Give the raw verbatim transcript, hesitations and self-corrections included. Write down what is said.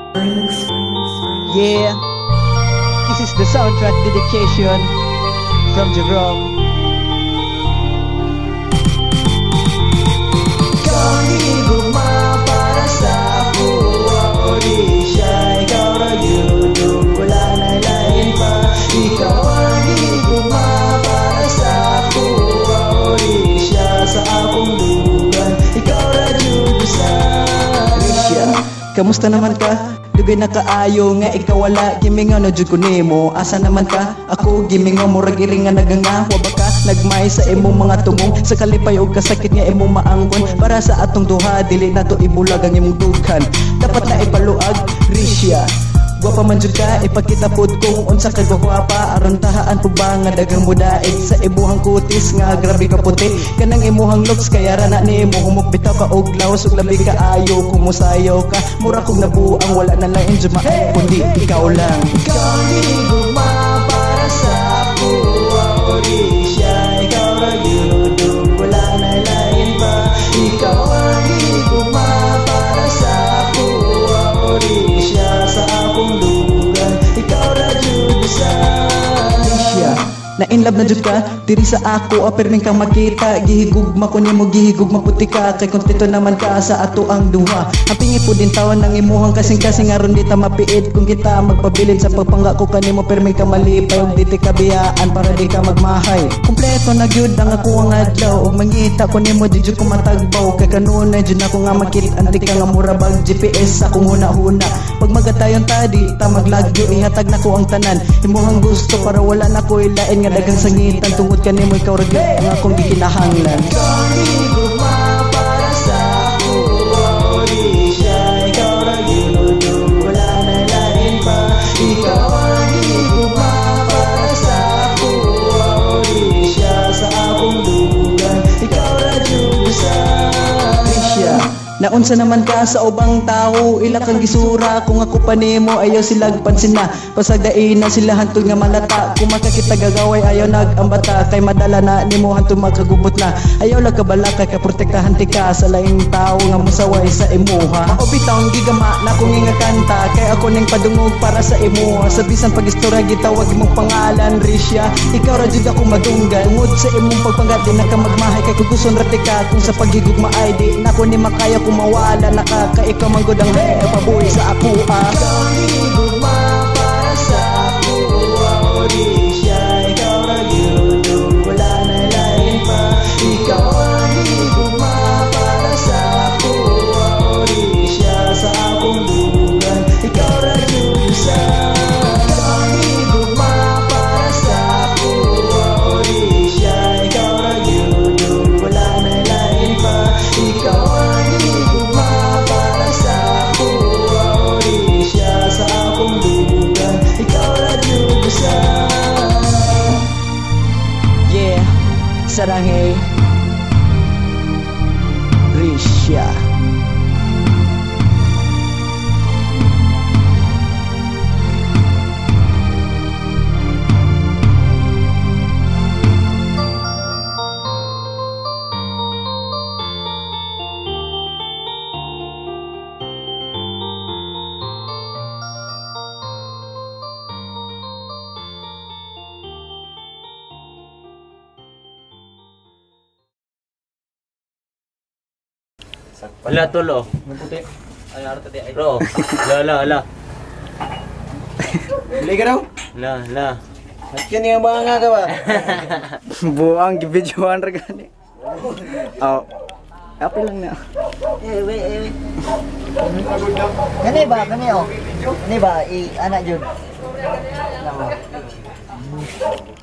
Yeah, this is the soundtrack dedication from Jerome. Ikaw ang higugma para sa puwa o di siya. Ikaw ra yun, wala na lain pa. Ikaw ang higugma para sa puwa o di siya. Sa akong lugan, ikaw ra yun sa Risha, kamusta naman ka? Dugay na kaayo nga ikaw wala gimingaw na jud ko nimo. Asa naman ka? Ako gimingaw murag iri nga naganga. Wa ba ka nagmay sa imong mga tumong sa kalipay og kasakit nga imong maangkon. Para sa atong duha dili nato ibulag ang imong dughan. Dapat na ipaluag Risha. Gwapa man jud ka, ipakita pod kung unsa ka gwapa. Aron tahaan po ba nga dagang mudaig sa imuhang kutis nga grabe ka puti. Kanang imuhang looks kaya ra na nimo humok bitaw ka og lawas ug labi ka ayo kumusayaw ka. Mura kog nabuang wala na lain jud ma kundi ikaw lang. Ikaw ang higugma para sa puwa o di siya. Ikaw ra yun, wala na lain pa. Ikaw ang higugma para sa puwa o di siya. Sa akong lugan, ikaw ra jud sa Risha, na in love na jud ka diri sa ako aperning kang makita. Gihigugma ko nimo gihigugma puti ka kay kontento naman ka sa ato ang duha. Ang pingi po din tawon ng imuhang kasing-kasing aron di ta mapiit kung kita magpabilin sa pagpangga ko kanimo perming ka malipay ug di ti kabiyaan para di ka magmahay. Kompleto na gyud ang ako ang adlaw ug mangita ko nimo di jud ko matagbaw kay kanunay jud nako nga makit anti ka nga mura bag G P S sa akong huna-huna. Pag magatayon ta di ta maglagyo ihatag nako ang tanan imuhang gusto para wala na ko ilain nga dagang sangitan tungod kanimo ikaw ra gyud ang akong gikinahanglan. Ikaw ang higugma para sa puwa o di siya. Ikaw ra yun, wala na lain pa. Ikaw ang higugma para sa puwa o di siya. Sa akong lugan, ikaw ra yun sa Risha, naunsa naman ka sa ubang tao ila kang gisura kung ako pa nimo ayaw silag pansin na pasagdain na sila hantod nga malata kung makakita gagaway ayaw nagambata kay madala na nimo hantod magkagubot na ayaw lang kabalaka kay protektahan ti ka sa laing tao nga musaway sa imuha. Mao bitaw ang gigama na kung nga kanta kay ako ning padungog para sa imuha sa bisan pagistorya gitawag imong pangalan Risha. Ikaw ra jud ako madunggan ngud sa imong pagpanggat di na ka magmahay kay kuguson ra ti ka kung sa paghigugma ay di nako ni makaya mawala nakakaikaw man gud ang napabuhi sa ako ah. Ikaw ang higugma para sa puwa o di siya. Ikaw ra yun, wala na lain pa. Ikaw ang higugma para sa puwa o di siya. Sa akong lugan, ikaw ra yun sa Ikaw ang higugma para sa puwa o di siya. Ikaw ra yun, wala na lain pa. Ikaw ang higugma para sa puwa o di siya. Sa akong lugan, ikaw ra yun sa Yeah, saranghe Risha. Ala tulo. Maputi. Ay ara tadi ay. Bro. La la la. Bili ka daw? La la. At yun yung mga nga ka ba? Buang gibidyoan ra gani. Oh. Apil lang na. Eh, wait, eh, wait. Kani ba? Kani oh. Kani ba? I anak jud. Namo.